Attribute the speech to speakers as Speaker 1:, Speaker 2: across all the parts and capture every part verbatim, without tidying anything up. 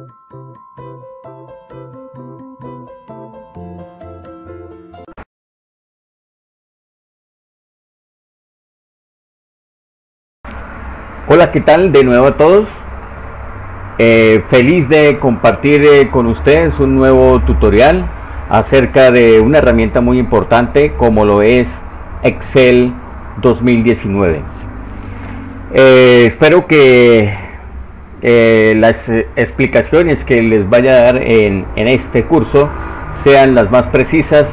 Speaker 1: Hola, ¿qué tal? De nuevo a todos. Eh, feliz de compartir eh, con ustedes un nuevo tutorial acerca de una herramienta muy importante como lo es Excel dos mil diecinueve. Eh, espero que eh, las explicaciones que les vaya a dar en, en este curso sean las más precisas,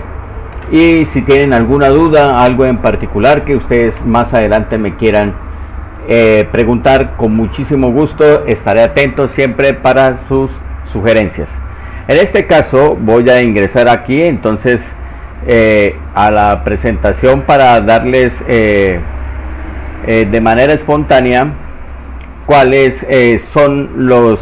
Speaker 1: y si tienen alguna duda, algo en particular que ustedes más adelante me quieran Eh, preguntar, con muchísimo gusto estaré atento siempre para sus sugerencias. En este caso voy a ingresar aquí entonces eh, a la presentación para darles eh, eh, de manera espontánea cuáles eh, son los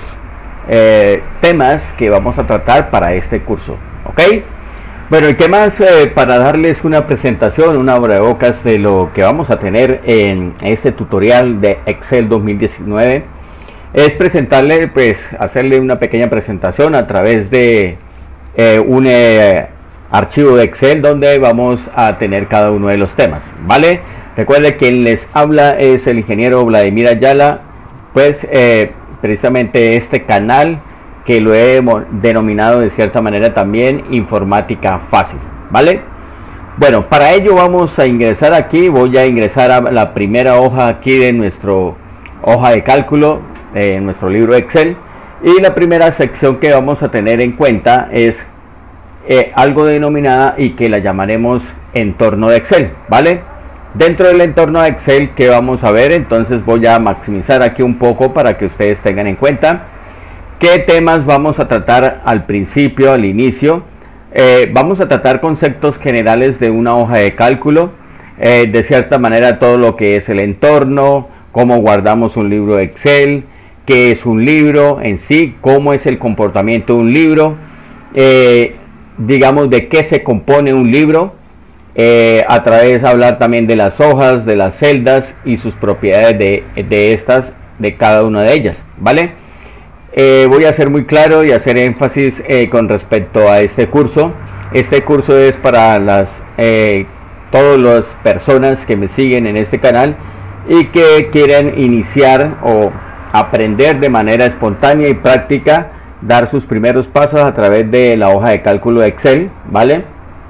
Speaker 1: eh, temas que vamos a tratar para este curso. ¿Ok? Bueno, ¿y qué más? Eh, para darles una presentación, una abrebocas de lo que vamos a tener en este tutorial de Excel dos mil diecinueve, es presentarle, pues, hacerle una pequeña presentación a través de eh, un eh, archivo de Excel donde vamos a tener cada uno de los temas, ¿vale? Recuerde, quien les habla es el ingeniero Vladimir Ayala, pues, eh, precisamente este canal que lo he denominado de cierta manera también Informática Fácil, ¿vale? Bueno, para ello vamos a ingresar aquí. Voy a ingresar a la primera hoja aquí de nuestro hoja de cálculo en eh, nuestro libro Excel, y la primera sección que vamos a tener en cuenta es eh, algo denominada y que la llamaremos entorno de Excel, ¿vale? Dentro del entorno de Excel, que vamos a ver, entonces voy a maximizar aquí un poco para que ustedes tengan en cuenta qué temas vamos a tratar al principio, al inicio. Eh, vamos a tratar conceptos generales de una hoja de cálculo, eh, de cierta manera todo lo que es el entorno, cómo guardamos un libro de Excel, qué es un libro en sí, cómo es el comportamiento de un libro, eh, digamos de qué se compone un libro, eh, a través de hablar también de las hojas, de las celdas y sus propiedades de, de estas, de cada una de ellas, ¿vale? Eh, voy a ser muy claro y hacer énfasis eh, con respecto a este curso. Este curso es para las eh, todas las personas que me siguen en este canal y que quieren iniciar o aprender de manera espontánea y práctica, dar sus primeros pasos a través de la hoja de cálculo de Excel, ¿vale?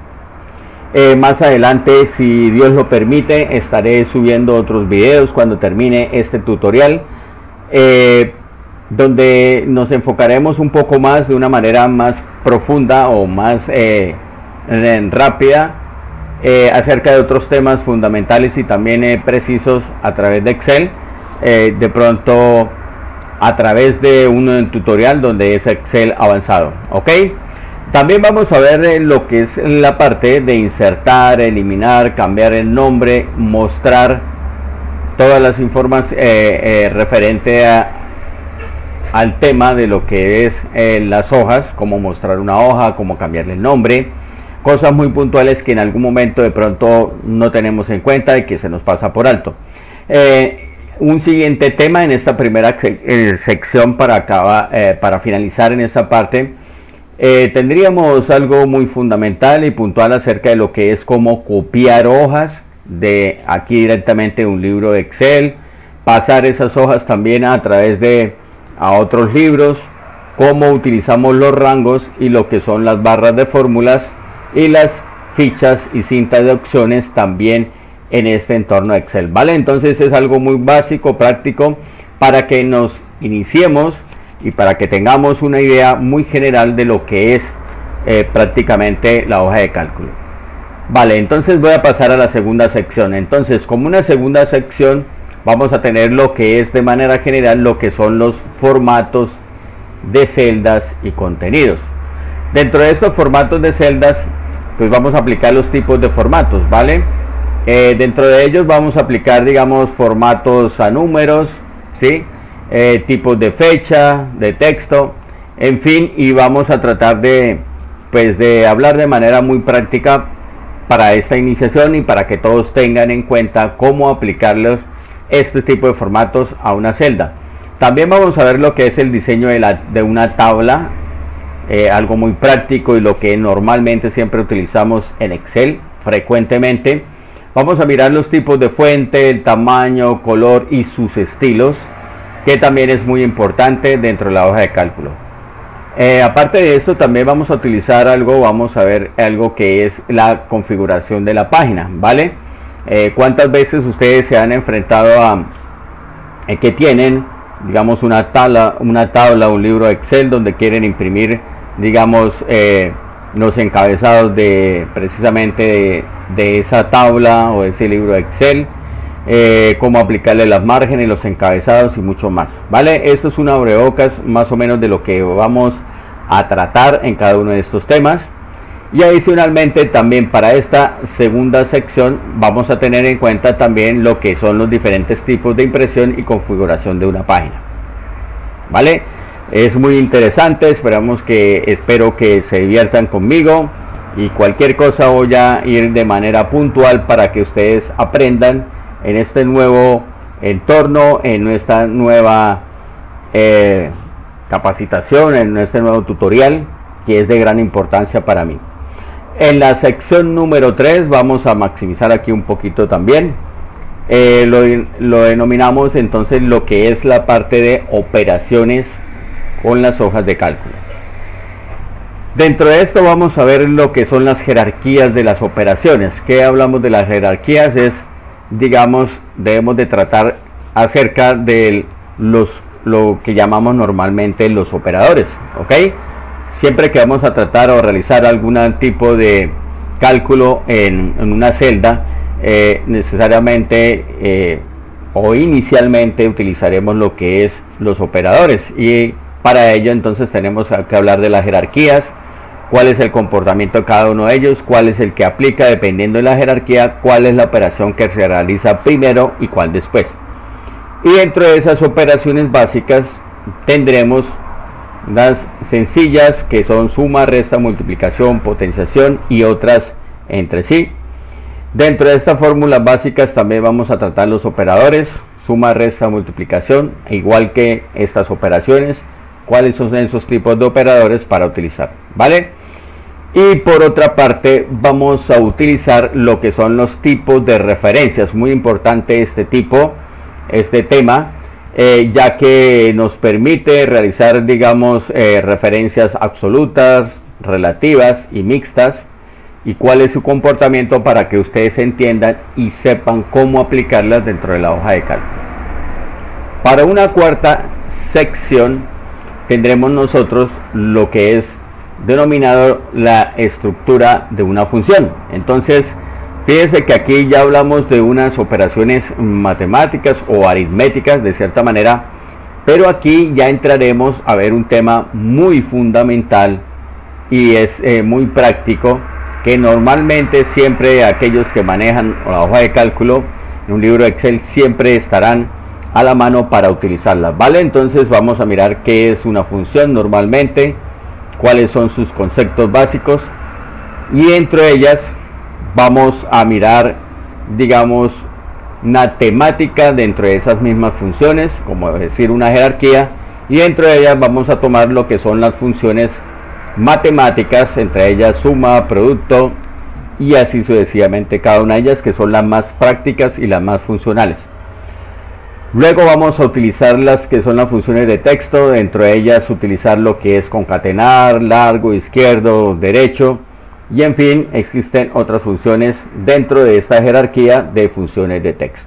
Speaker 1: Eh, más adelante, si Dios lo permite, estaré subiendo otros videos cuando termine este tutorial, eh, donde nos enfocaremos un poco más de una manera más profunda o más eh, rápida eh, acerca de otros temas fundamentales y también eh, precisos a través de Excel, eh, de pronto a través de un tutorial donde es Excel avanzado. ¿Ok? También vamos a ver eh, lo que es la parte de insertar, eliminar, cambiar el nombre, mostrar todas las informaciones eh, eh, referente a al tema de lo que es eh, las hojas, cómo mostrar una hoja, cómo cambiarle el nombre, cosas muy puntuales que en algún momento de pronto no tenemos en cuenta y que se nos pasa por alto. Eh, un siguiente tema en esta primera eh, sección para, acabar, eh, para finalizar en esta parte, eh, tendríamos algo muy fundamental y puntual acerca de lo que es cómo copiar hojas de aquí directamente de un libro de Excel, pasar esas hojas también a través de a otros libros, cómo utilizamos los rangos y lo que son las barras de fórmulas y las fichas y cintas de opciones también en este entorno Excel, ¿vale? Entonces es algo muy básico, práctico, para que nos iniciemos y para que tengamos una idea muy general de lo que es eh, prácticamente la hoja de cálculo. Vale, entonces voy a pasar a la segunda sección. Entonces, como una segunda sección, vamos a tener lo que es de manera general lo que son los formatos de celdas y contenidos. Dentro de estos formatos de celdas, pues vamos a aplicar los tipos de formatos, ¿vale? Eh, dentro de ellos vamos a aplicar, digamos, formatos a números, ¿sí? Eh, tipos de fecha, de texto, en fin, y vamos a tratar de, pues, de hablar de manera muy práctica para esta iniciación y para que todos tengan en cuenta cómo aplicarlos este tipo de formatos a una celda. También vamos a ver lo que es el diseño de, la, de una tabla, eh, algo muy práctico y lo que normalmente siempre utilizamos en Excel frecuentemente. Vamos a mirar los tipos de fuente, el tamaño, color y sus estilos, que también es muy importante dentro de la hoja de cálculo. Eh, aparte de esto, también vamos a utilizar algo, vamos a ver algo que es la configuración de la página, ¿vale? Eh, ¿Cuántas veces ustedes se han enfrentado a eh, que tienen, digamos, una tabla, una tabla, un libro Excel donde quieren imprimir, digamos, eh, los encabezados de precisamente de, de esa tabla o ese libro Excel, eh, cómo aplicarle las márgenes, los encabezados y mucho más, ¿vale? Esto es una abrebocas más o menos de lo que vamos a tratar en cada uno de estos temas. Y adicionalmente también para esta segunda sección vamos a tener en cuenta también lo que son los diferentes tipos de impresión y configuración de una página, ¿vale? Es muy interesante, esperamos que, espero que se diviertan conmigo y cualquier cosa voy a ir de manera puntual para que ustedes aprendan en este nuevo entorno, en nuestra nueva eh, capacitación, en este nuevo tutorial que es de gran importancia para mí. En la sección número tres vamos a maximizar aquí un poquito también. Eh, lo, lo denominamos entonces lo que es la parte de operaciones con las hojas de cálculo. Dentro de esto vamos a ver lo que son las jerarquías de las operaciones. ¿Qué hablamos de las jerarquías? Es, digamos, debemos de tratar acerca de los, lo que llamamos normalmente los operadores, ¿ok? Siempre que vamos a tratar o realizar algún tipo de cálculo en, en una celda, eh, necesariamente eh, o inicialmente utilizaremos lo que es los operadores, y para ello entonces tenemos que hablar de las jerarquías, cuál es el comportamiento de cada uno de ellos, cuál es el que aplica dependiendo de la jerarquía, cuál es la operación que se realiza primero y cuál después. Y dentro de esas operaciones básicas tendremos las sencillas, que son suma, resta, multiplicación, potenciación y otras entre sí. Dentro de estas fórmulas básicas también vamos a tratar los operadores, suma, resta, multiplicación, igual que estas operaciones, cuáles son esos tipos de operadores para utilizar, ¿vale? Y por otra parte vamos a utilizar lo que son los tipos de referencias. Muy importante este tipo, este tema, Eh, ya que nos permite realizar, digamos, eh, referencias absolutas, relativas y mixtas, y cuál es su comportamiento para que ustedes entiendan y sepan cómo aplicarlas dentro de la hoja de cálculo. Para una cuarta sección tendremos nosotros lo que es denominado la estructura de una función. Entonces, fíjense que aquí ya hablamos de unas operaciones matemáticas o aritméticas de cierta manera, pero aquí ya entraremos a ver un tema muy fundamental y es eh, muy práctico, que normalmente siempre aquellos que manejan la hoja de cálculo en un libro Excel siempre estarán a la mano para utilizarla, ¿vale? Entonces vamos a mirar qué es una función normalmente, cuáles son sus conceptos básicos, y entre ellas vamos a mirar, digamos, una temática dentro de esas mismas funciones, como decir una jerarquía, y dentro de ellas vamos a tomar lo que son las funciones matemáticas, entre ellas suma, producto y así sucesivamente, cada una de ellas, que son las más prácticas y las más funcionales. Luego vamos a utilizar las que son las funciones de texto, dentro de ellas utilizar lo que es concatenar, largo, izquierdo, derecho, y en fin, existen otras funciones dentro de esta jerarquía de funciones de texto.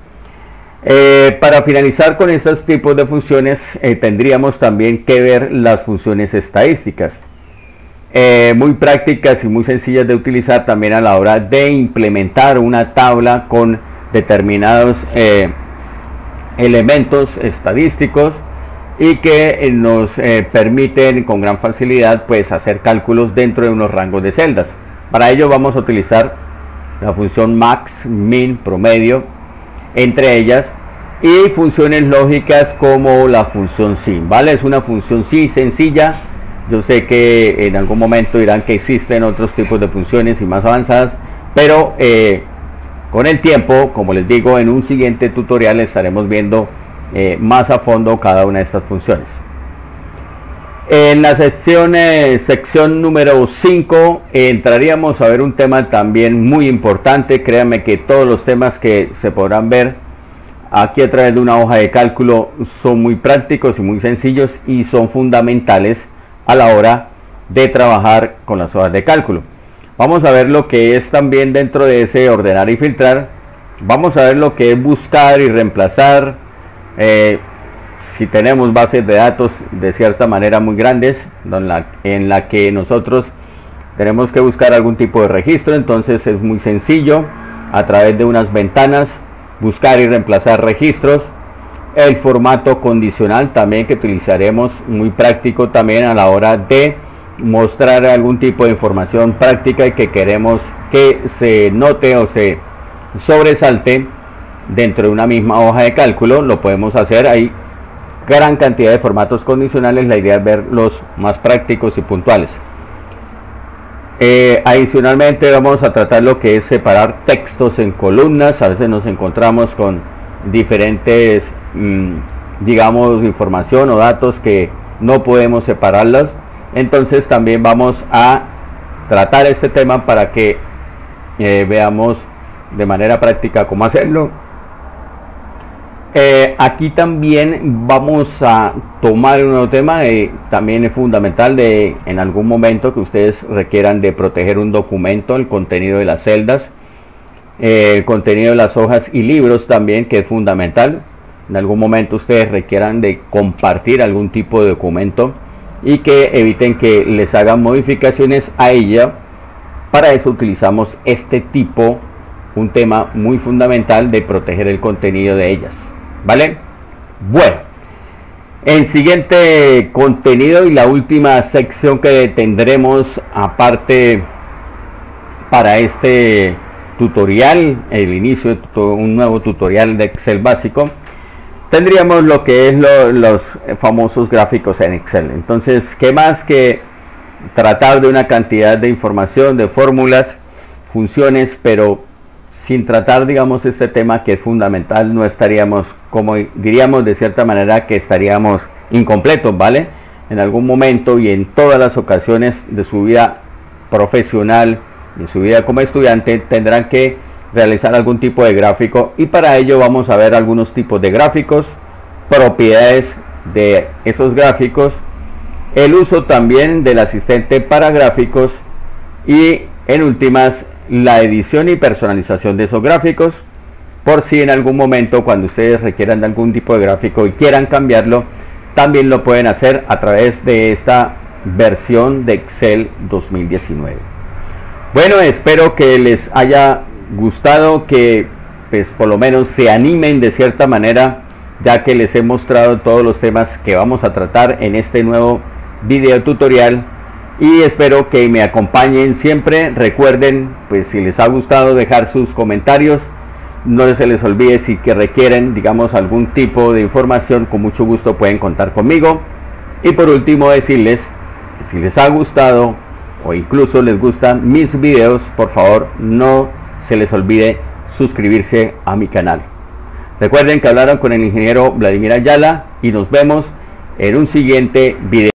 Speaker 1: Eh, para finalizar con estos tipos de funciones, eh, tendríamos también que ver las funciones estadísticas, eh, muy prácticas y muy sencillas de utilizar también a la hora de implementar una tabla con determinados eh, elementos estadísticos, y que nos eh, permiten con gran facilidad pues hacer cálculos dentro de unos rangos de celdas. Para ello vamos a utilizar la función max, min, promedio, entre ellas, y funciones lógicas como la función sin, ¿vale? Es una función sí sencilla. Yo sé que en algún momento dirán que existen otros tipos de funciones y más avanzadas, pero eh, con el tiempo, como les digo, en un siguiente tutorial estaremos viendo eh, más a fondo cada una de estas funciones. En la sección, eh, sección número cinco eh, entraríamos a ver un tema también muy importante. Créanme que todos los temas que se podrán ver aquí a través de una hoja de cálculo son muy prácticos y muy sencillos y son fundamentales a la hora de trabajar con las hojas de cálculo. Vamos a ver lo que es también dentro de ese ordenar y filtrar. Vamos a ver lo que es buscar y reemplazar. Eh, si tenemos bases de datos de cierta manera muy grandes en la, en la que nosotros tenemos que buscar algún tipo de registro, entonces es muy sencillo a través de unas ventanas buscar y reemplazar registros. El formato condicional también, que utilizaremos, muy práctico también a la hora de mostrar algún tipo de información práctica y que queremos que se note o se sobresalte dentro de una misma hoja de cálculo. Lo podemos hacer. Hay gran cantidad de formatos condicionales, la idea es ver los más prácticos y puntuales. Eh, adicionalmente vamos a tratar lo que es separar textos en columnas. A veces nos encontramos con diferentes mmm, digamos información o datos que no podemos separarlas, entonces también vamos a tratar este tema para que eh, veamos de manera práctica cómo hacerlo. Eh, aquí también vamos a tomar un nuevo tema, eh, también es fundamental de en algún momento que ustedes requieran de proteger un documento, el contenido de las celdas, eh, el contenido de las hojas y libros también, que es fundamental. En algún momento ustedes requieran de compartir algún tipo de documento y que eviten que les hagan modificaciones a ella. Para eso utilizamos este tipo, un tema muy fundamental de proteger el contenido de ellas. ¿Vale? Bueno, el siguiente contenido y la última sección que tendremos aparte para este tutorial, el inicio de un nuevo tutorial de Excel básico, tendríamos lo que es lo, los famosos gráficos en Excel. Entonces, ¿qué más que tratar de una cantidad de información, de fórmulas, funciones, pero sin tratar, digamos, este tema que es fundamental? No estaríamos, como diríamos de cierta manera, que estaríamos incompletos, ¿vale? En algún momento y en todas las ocasiones de su vida profesional, de su vida como estudiante, tendrán que realizar algún tipo de gráfico, y para ello vamos a ver algunos tipos de gráficos, propiedades de esos gráficos, el uso también del asistente para gráficos y en últimas la edición y personalización de esos gráficos, por si en algún momento cuando ustedes requieran de algún tipo de gráfico y quieran cambiarlo, también lo pueden hacer a través de esta versión de Excel dos mil diecinueve. Bueno, espero que les haya gustado, que pues por lo menos se animen de cierta manera, ya que les he mostrado todos los temas que vamos a tratar en este nuevo video tutorial. Y espero que me acompañen siempre. Recuerden, pues si les ha gustado, dejar sus comentarios. No se les olvide, si que requieren, digamos, algún tipo de información, con mucho gusto pueden contar conmigo. Y por último decirles que si les ha gustado o incluso les gustan mis videos, por favor no se les olvide suscribirse a mi canal. Recuerden que hablaron con el ingeniero Vladimir Ayala y nos vemos en un siguiente video.